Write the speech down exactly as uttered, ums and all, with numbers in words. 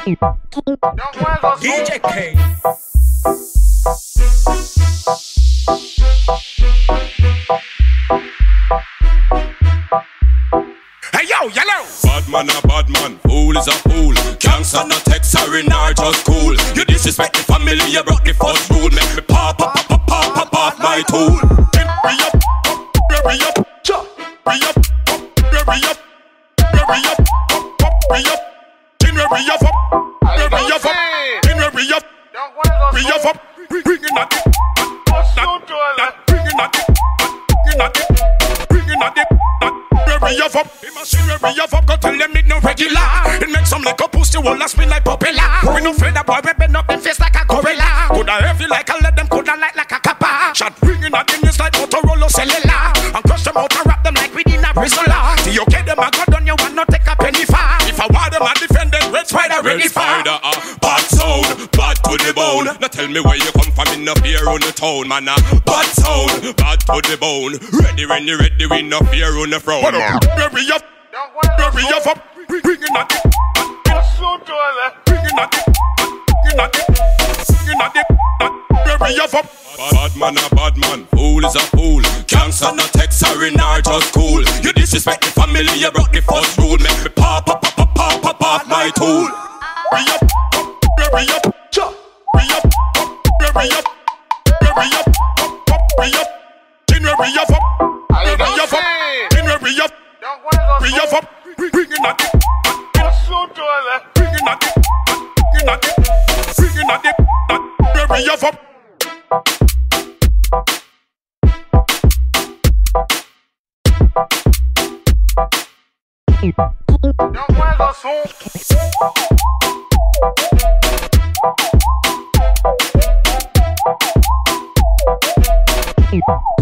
D J K. Hey yo, yellow! Bad man a bad man, fool is a fool. Can't stand no text, sorry, nah, just cool. You disrespect the family, you broke the first rule. Make me pop, pop, pop, pop, pop, pop my tool. Hurry up, hurry up, hurry up, hurry up, hurry up, hurry up, hurry up, hurry up, hurry up, hurry up, bring it up, bring it up, bring it up, bring it up. Hurry up, the machine hurry up, go tell them it no regular. It makes some like a pussy wall and spin like popular. We no afraid that boy, we bend up them face like a gorilla. Coulda heavy like a lead, them coulda light like a kappa. Shot bringing at them just like Motorola cellular. And crush them out and wrap them like within a Brizola. See you get them a gun on you and not take a penny far. If I want them a defend them, red spider ready for. Red spider, uh, bad sound, bad to the bone. Now tell me where you come from in the fear on the town, man. Uh, bad sound, bad to the bone. Ready, ready, ready, we no fear on the throne. Hurry up, hurry up, up, bring it up, bring it up, bring it up, bring it up, hurry up, up. Bad man a bad man, fool is a fool. Can't stand no text, sorry, nah, just cool. You disrespect the family, you broke the first rule. Make me pop, pop, pop, pop, pop, pop, pop my tool. Hurry up, hurry up, hurry up, hurry up, hurry up, hurry up, hurry up, hurry up, hurry up. Hurry up, up, bring it up, bring it up, bring it up, bring it up, hurry up, up. Don't